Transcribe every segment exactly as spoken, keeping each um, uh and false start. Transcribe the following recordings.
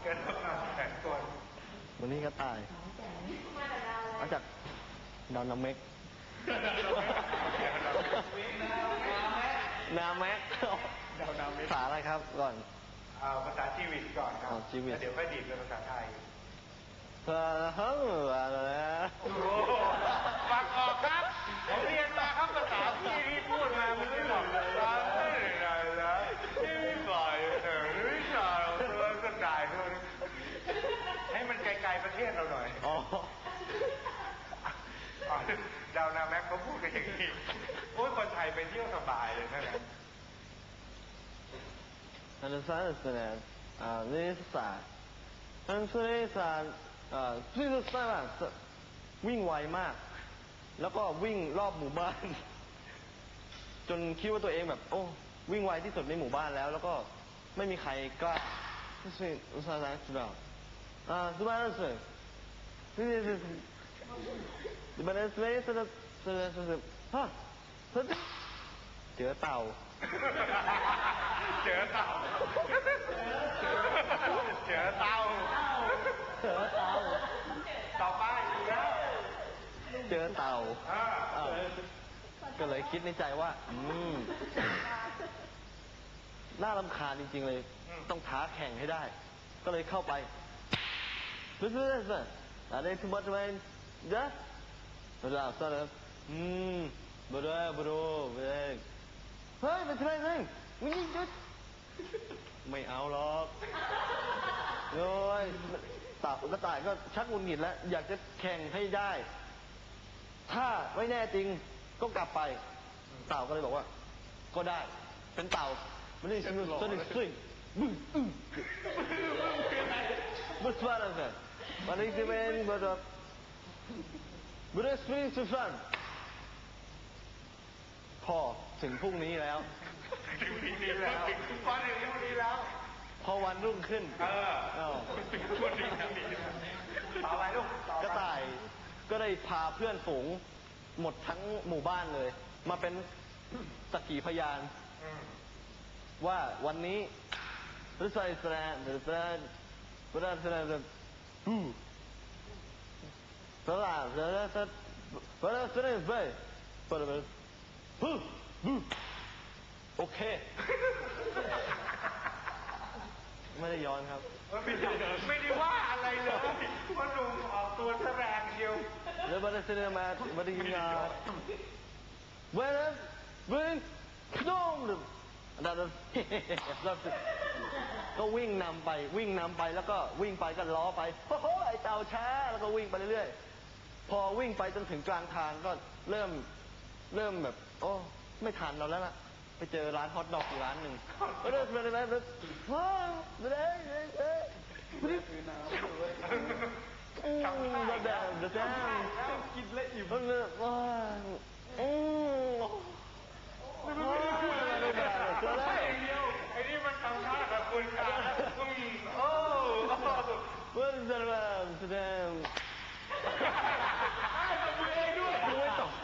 เป็นต้องมาแข่งตัววันนี้ก็ตายมาจากดาวนาเมกนาเมกดาวนาเมกภาษาอะไรครับก่อนเอาภาษาจีวิตก่อนครับแล้วเดี๋ยวค่อยดีดเป็นภาษาไทยเออเฮ้ยอะไรนะฟังออกครับผมเรียนมาครับภาษาที่ที่พูดมาไม่ได้หรอกนะไม่ได้นะที่บ่อยเออวิชาเราตัวก็ได้ด้วยให้มันไกลๆประเทศเราหน่อยอ๋อดาวนาแม็กเขาพูดกันอย่างนี้โอ้ยคนไทยไปเที่ยวสบายเลยนั่นแหละอันนั้นสารสนานอ่านี่สารอันนั้นสารอ่าที่สุดสารวิ่งไวมากแล้วก็วิ่งรอบหมู่บ้านจนคิดว่าตัวเองแบบโอ้วิ่งไวที่สุดในหมู่บ้านแล้วแล้วก็ไม่มีใครกล้าที่สุดอุตสาหกรรมสุดอ่าสุดท้ายแล้วสิที่สุดที่บ้านสมัยสุดสุดสุดสุดฮะเจอเต่าเจอเต่าเจอเต่าเจอเต่าต่อไปอีกแล้วเจอเต่าก็เลยคิดในใจว่าอืมน่ารำคาญจริงๆเลยต้องท้าแข่งให้ได้ก็เลยเข้าไปรู้สึกว่าอะไรทุบทำไมเด้อเวลาสารอืมบรูบรูเว้ยเฮ้ยเป็นไรเลยวิ่งจุดไม่เอาหรอกโอ้ยตาก็ตายก็ชักหงุดหงิดแล้วอยากจะแข่งให้ได้ถ้าไม่แน่จริงก็กลับไปเต่าก็เลยบอกว่าก็ได้เป็นเต่ามันนี่สนุกสนุกสุดบึ้งอึ้งบุษบาร์กันวันนี้จะเป็นบัดบุษบาร์สุฟานพอถึงพรุ่งนี้แล้วถึงพรุ่งนี้แล้วพอถึงพรุ่งนี้แล้วพอวันรุ่งขึ้นเออถึงพรุ่งนี้ต่อไปลูกกระต่ายก็ได้พาเพื่อนฝูงหมดทั้งหมู่บ้านเลยมาเป็นสักขีพยานว่าวันนี้ฤทัยแสดงฤทัยฤทัยแสดงบูตลาดฤทัยฤทัยแสดงไปไปไปบูบูโอเคไม่ได้ย้อนครับไม่ได้ไม่ได้ว่าอะไรเลยเพราะลุงออกตัวแสดงเดียวแล้วบัดนี้เสนอมาบัดนี้งานเว้ยเว้ยขนมนั่นก็วิ่งนำไปวิ่งนำไปแล้วก็วิ่งไปก็ล้อไปโอ้โหไอเต่าช้าแล้วก็วิ่งไปเรื่อยๆพอวิ่งไปจนถึงกลางทางก็เริ่มเริ่มแบบโอ้ไม่ทันเราแล้วล่ะไปเจอร้านฮอทดอกอยู่ร้านหนึ่งเออเดินไปเลยเดินว้าวเดินเดินเดินคือน้ำเลยอืมเดินเดินเดินกินและอิ่มเออว้าวอืมไม่ได้พูดอะไรเลยใช่อย่างเดียวไอ้นี่มันทำท่าแบบคุณการอืมโอ้วันจันทร์แสดงตบมือเองด้วยไม่ตบ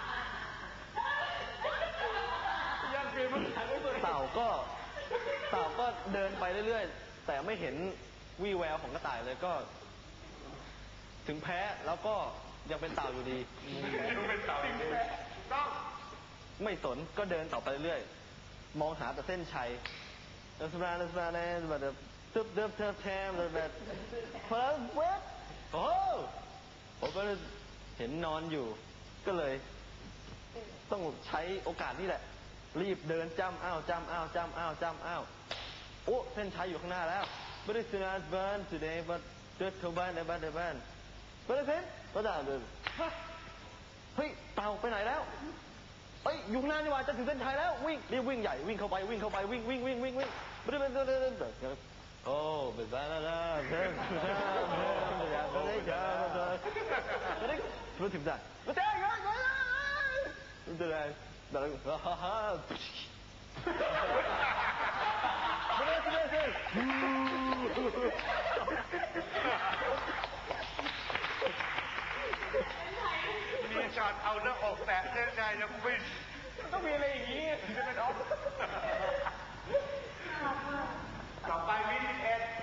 ยังเปลี่ยนภาษาได้ตัวเองเต่าก็เต่าก็เดินไปเรื่อยๆแต่ไม่เห็นวี่แววของกระต่ายเลยก็ถึงแพ้แล้วก็ยังเป็นเต่าอยู่ดียังเป็นเต่าอยู่ดีต้องไม่สนก็เดินต่อไปเรื่อยมองหาแต่เส้นชัยเดินสบายเดินสบายเลยแบบตึ๊บเดิบเทิบแทมเลยแบบพอแล้วเว็บโอ้ผมก็เห็นนอนอยู่ก็เลยต้องใช้โอกาสนี่แหละรีบเดินจ้ำอ้าวจ้ำอ้าวจ้ำอ้าวจ้ำอ้าวโอ้เส้นชัยอยู่ข้างหน้าแล้วไม่ได้สุนัขบ้าน today but เดินเข้าบ้านในบ้านในบ้านไม่ได้เพ้นก็ได้เลยเฮ้ยเต่าไปไหนแล้วเอ้ยอยู่ข้างหน้านี่ว่าจะถึงเส้นชัยแล้ววิ่งรีบวิ่งใหญ่วิ่งเข้าไปวิ่งเข้าไปวิ่งวิ่งวิ่งวิ่งวิ่งไม่ได้เป็นเดินเดินเดินโอ้เป็นบ้านแล้วนะเดินเดินเดินอย่าไปเลยอย่าไปเลยไม่ได้รู้ถึงได้ไม่ได้ไม่ได้ไม่ได้แต่ละฮ่าฮ่าไม่ได้ไม่ได้มีช็อตเอาหน้าอกแตะเส้นใจแล้ววิ่งต้องมีอะไรอย่างนี้ถึงจะเป็นออฟต่อไปวิธีเอ็ด